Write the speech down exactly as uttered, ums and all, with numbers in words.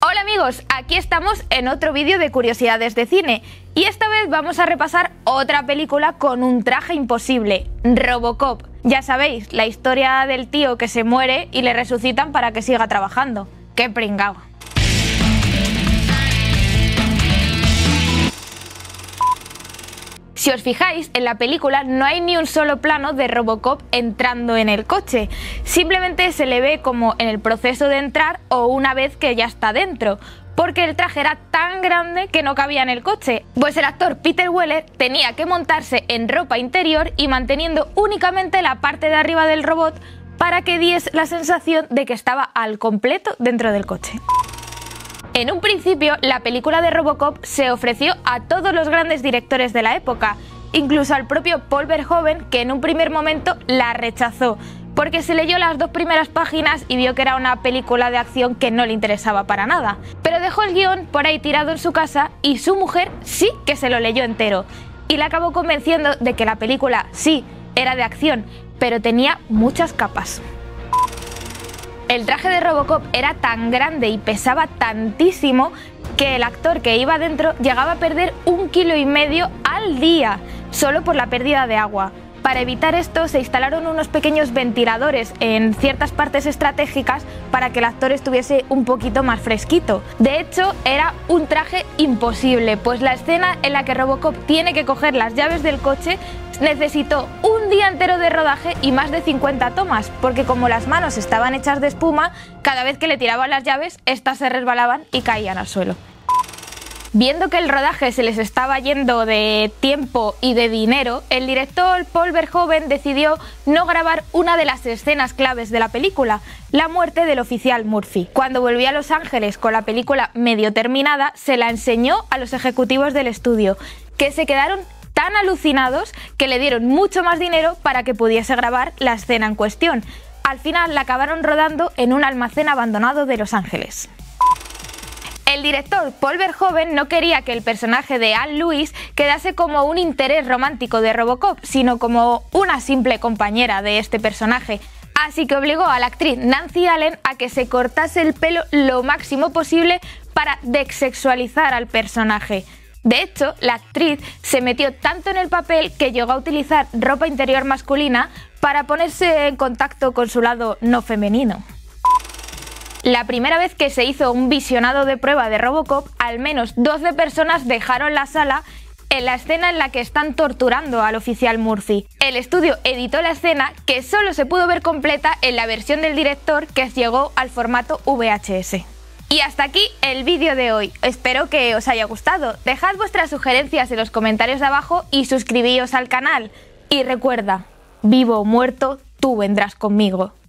Hola amigos, aquí estamos en otro vídeo de curiosidades de cine y esta vez vamos a repasar otra película con un traje imposible, Robocop. Ya sabéis, la historia del tío que se muere y le resucitan para que siga trabajando. ¡Qué pringao! Si os fijáis, en la película no hay ni un solo plano de Robocop entrando en el coche, simplemente se le ve como en el proceso de entrar o una vez que ya está dentro, porque el traje era tan grande que no cabía en el coche, pues el actor Peter Weller tenía que montarse en ropa interior y manteniendo únicamente la parte de arriba del robot para que diese la sensación de que estaba al completo dentro del coche. En un principio, la película de Robocop se ofreció a todos los grandes directores de la época, incluso al propio Paul Verhoeven, que en un primer momento la rechazó, porque se leyó las dos primeras páginas y vio que era una película de acción que no le interesaba para nada. Pero dejó el guión por ahí tirado en su casa y su mujer sí que se lo leyó entero, y la acabó convenciendo de que la película sí era de acción, pero tenía muchas capas. El traje de Robocop era tan grande y pesaba tantísimo que el actor que iba dentro llegaba a perder un kilo y medio al día, solo por la pérdida de agua. Para evitar esto se instalaron unos pequeños ventiladores en ciertas partes estratégicas para que el actor estuviese un poquito más fresquito. De hecho, era un traje imposible, pues la escena en la que Robocop tiene que coger las llaves del coche necesitó un día entero de rodaje y más de cincuenta tomas, porque como las manos estaban hechas de espuma, cada vez que le tiraban las llaves, estas se resbalaban y caían al suelo. Viendo que el rodaje se les estaba yendo de tiempo y de dinero, el director Paul Verhoeven decidió no grabar una de las escenas claves de la película, la muerte del oficial Murphy. Cuando volvió a Los Ángeles con la película medio terminada, se la enseñó a los ejecutivos del estudio, que se quedaron tan alucinados que le dieron mucho más dinero para que pudiese grabar la escena en cuestión. Al final la acabaron rodando en un almacén abandonado de Los Ángeles. El director Paul Verhoeven no quería que el personaje de Anne Lewis quedase como un interés romántico de Robocop, sino como una simple compañera de este personaje. Así que obligó a la actriz Nancy Allen a que se cortase el pelo lo máximo posible para desexualizar al personaje. De hecho, la actriz se metió tanto en el papel que llegó a utilizar ropa interior masculina para ponerse en contacto con su lado no femenino. La primera vez que se hizo un visionado de prueba de Robocop, al menos doce personas dejaron la sala en la escena en la que están torturando al oficial Murphy. El estudio editó la escena, que solo se pudo ver completa en la versión del director, que llegó al formato V H S. Y hasta aquí el vídeo de hoy, espero que os haya gustado. Dejad vuestras sugerencias en los comentarios de abajo y suscribíos al canal. Y recuerda, vivo o muerto, tú vendrás conmigo.